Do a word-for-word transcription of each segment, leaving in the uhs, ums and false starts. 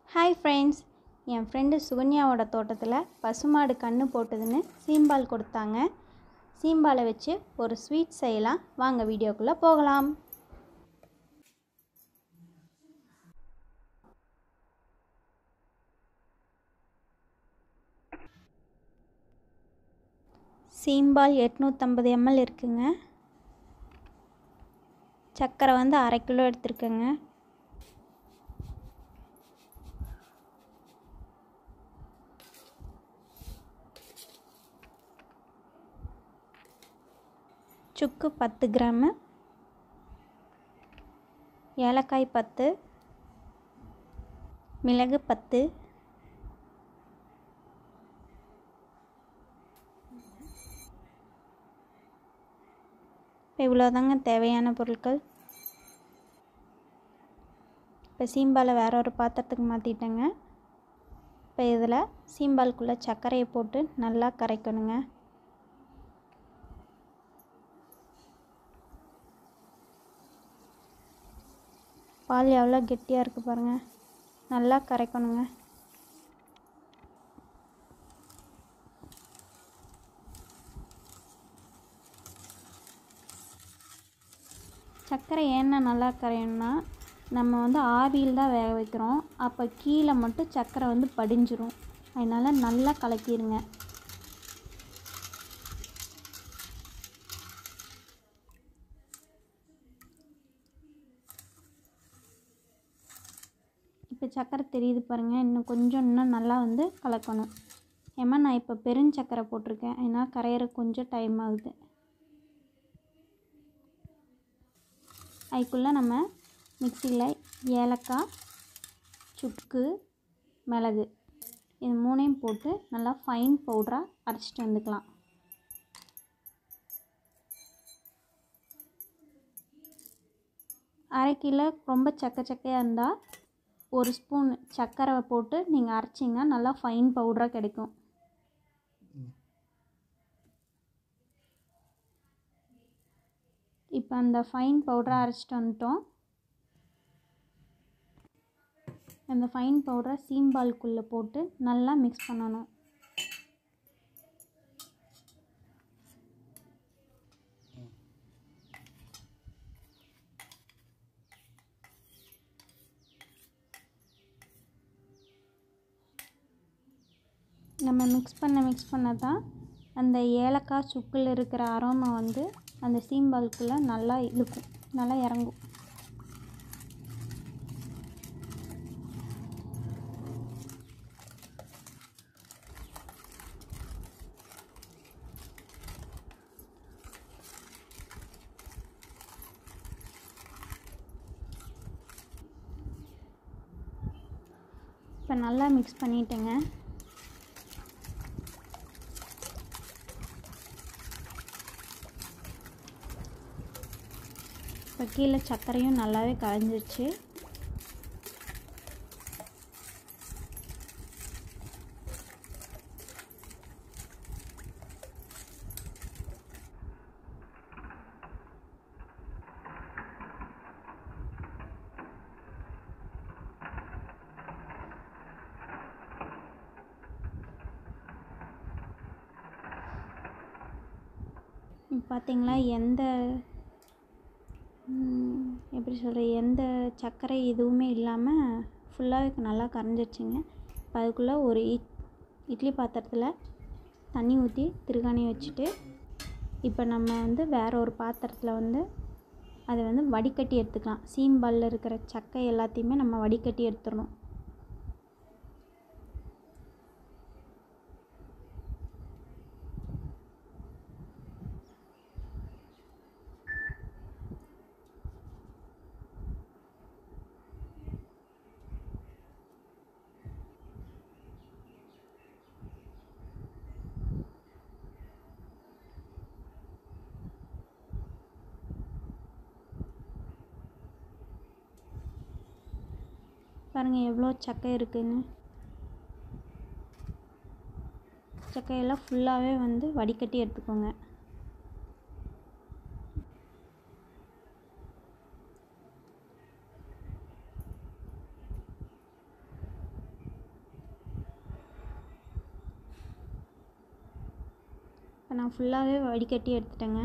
Hi friends, என் friend சுகன்யாவோட தோட்டத்தில் பசுமாடு கன்று போட்டதுன்னு சீம்பால் கொடுத்தாங்க. சீம்பாலை வச்சு ஒரு ஸ்வீட் செய்யலாம். வாங்க வீடியோக்குள்ளே போகலாம். சீம்பால் எட்நூற்றம்பது எம்எல் இருக்குங்க. சர்க்கரை வந்து அரை கிலோ எடுத்துருக்கேங்க. சுக்கு பத்து கிராமு, ஏலக்காய் பத்து, மிளகு பத்து, இப்போ இவ்வளோதாங்க தேவையான பொருட்கள். இப்போ சீம்பாலை வேற ஒரு பாத்திரத்துக்கு மாற்றிட்டேங்க. இப்போ இதில் சீம்பாலுக்குள்ளே சர்க்கரையை போட்டு நல்லா கரைக்கணுங்க. பால் எவ்வளோ கெட்டியாக இருக்குது பாருங்கள். நல்லா கரைக்கணுங்க. சர்க்கரை ஏன்னா நல்லா கரையணும்னா, நம்ம வந்து ஆவியில் தான் வேக வைக்கிறோம். அப்போ கீழே மட்டும் சர்க்கரை வந்து படிஞ்சிரும். அதனால் நல்லா கலக்கிடுங்க. இப்போ சர்க்கரை தெரியுது பாருங்கள். இன்னும் கொஞ்சம் இன்னும் நல்லா வந்து கலக்கணும். ஏன்னா நான் இப்போ பெருஞ்சக்கரை போட்டிருக்கேன். அதனால் கரையிற கொஞ்சம் டைம் ஆகுது. அதுக்குள்ளே நம்ம மிக்சியில் ஏலக்காய், சுக்கு, மிளகு இது மூணையும் போட்டு நல்லா ஃபைன் பவுடராக அரைச்சிட்டு வந்துக்கலாம். அரை கிலோ ரொம்ப சக்க சக்கையாக இருந்தால் ஒரு ஸ்பூன் சர்க்கரை போட்டு நீங்கள் அரைச்சிங்கன்னா நல்லா ஃபைன் பவுடராக கிடைக்கும். இப்போ அந்த ஃபைன் பவுடராக அரைச்சிட்டு வந்துட்டோம். அந்த ஃபைன் பவுடரை சீம்பாலுக்குள்ளே போட்டு நல்லா மிக்ஸ் பண்ணணும். நம்ம மிக்ஸ் பண்ண மிக்ஸ் பண்ண தான் அந்த ஏலக்காய் சுக்கில் இருக்கிற அரோமா வந்து அந்த சீம்பாலுக்குள்ளே நல்லா இழுக்கும், நல்லா இறங்கும். இப்போ நல்லா மிக்ஸ் பண்ணிட்டேங்க. இப்போ கீழே சர்க்கரையும் நல்லாவே கரைஞ்சிருச்சு. பார்த்தீங்களா, எந்த எப்படி சொல்கிற எந்த சர்க்கரை எதுவுமே இல்லாமல் ஃபுல்லாகவே நல்லா கரைஞ்சிருச்சிங்க. இப்போ அதுக்குள்ளே ஒரு இட்லி பாத்திரத்தில் தண்ணி ஊற்றி திருகாணி வச்சுட்டு இப்போ நம்ம வந்து வேறு ஒரு பாத்திரத்தில் வந்து அதை வந்து வடிகட்டி எடுத்துக்கலாம். சீம்பாலில் இருக்கிற சக்கை எல்லாத்தையுமே நம்ம வடிகட்டி எடுத்துடணும். பாருங்கள் எவ்வளோ சக்கை இருக்குன்னு. சக்கையெல்லாம் ஃபுல்லாகவே வந்து வடிகட்டி எடுத்துக்கோங்க. நான் ஃபுல்லாகவே வடிகட்டி எடுத்துட்டேங்க.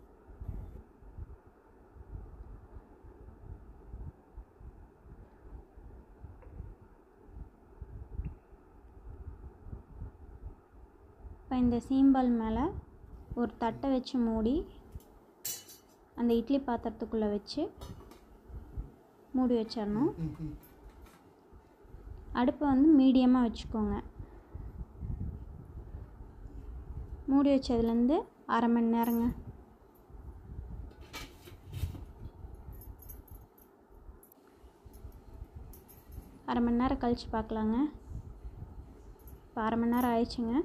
இப்போ இந்த சீம்பால் மேலே ஒரு தட்டை வச்சு மூடி அந்த இட்லி பாத்திரத்துக்குள்ளே வச்சு மூடி வச்சிடணும். அடுப்பை வந்து மீடியமாக வச்சுக்கோங்க. மூடி வச்சதுலேருந்து அரை மணி நேரங்க. அரை மணி நேரம் கழித்து பார்க்கலாங்க. இப்போ அரை மணி நேரம் ஆயிடுச்சுங்க.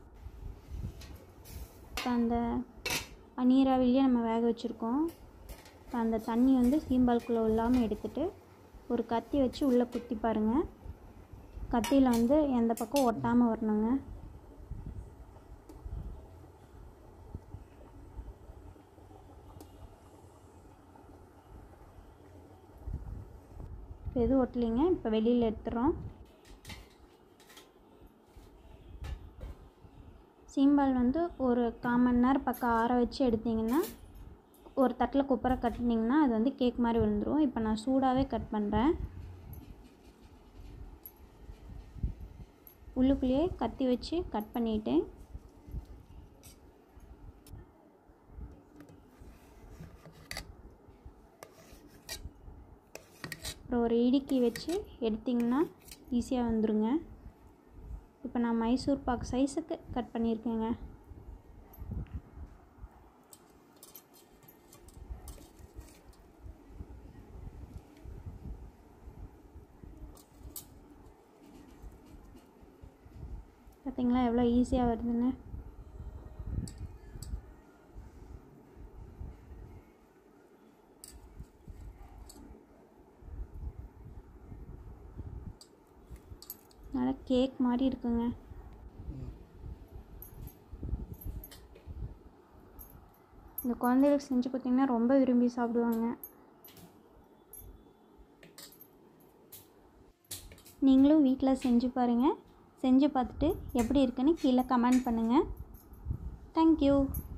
இப்போ அந்த நீராவிலேயே நம்ம வேக வச்சுருக்கோம். இப்போ அந்த தண்ணி வந்து சீம்பாலுக்குள்ளே இல்லாமல் எடுத்துகிட்டு ஒரு கத்தி வச்சு உள்ளே குத்தி பாருங்கள். கத்தியில் வந்து எந்த பக்கம் ஒட்டாமல் வரணுங்க. இப்போ எதுவும் ஒட்டலைங்க. இப்போ வெளியில் எடுத்துகிறோம். சீம்பால் வந்து ஒரு கால் மணி நேரம் பக்கம் ஆற வச்சு எடுத்திங்கன்னா ஒரு தட்டில் குப்பரை கட்டினீங்கன்னா அது வந்து கேக் மாதிரி விழுந்துடும். இப்போ நான் சூடாகவே கட் பண்ணுறேன். உள்ளுக்குள்ளேயே கத்தி வச்சு கட் பண்ணிட்டேன். அப்புறம் ஒரு இடுக்கி வச்சு எடுத்திங்கன்னா ஈஸியாக வந்துடுங்க. இப்போ நான் மைசூர் பாக் சைஸுக்கு கட் பண்ணியிருக்கேங்க. பார்த்தீங்களா எவ்வளோ ஈஸியாக வருதுன்னு. நல்லா கேக் மாதிரி இருக்குங்க. இந்த குழந்தைகளுக்கு செஞ்சு கொடுத்தீங்கன்னா ரொம்ப விரும்பி சாப்பிடுவாங்க. நீங்களும் வீட்டில் செஞ்சு பாருங்கள். செஞ்சு பார்த்துட்டு எப்படி இருக்குன்னு கீழே கமெண்ட் பண்ணுங்கள். தேங்க்யூ.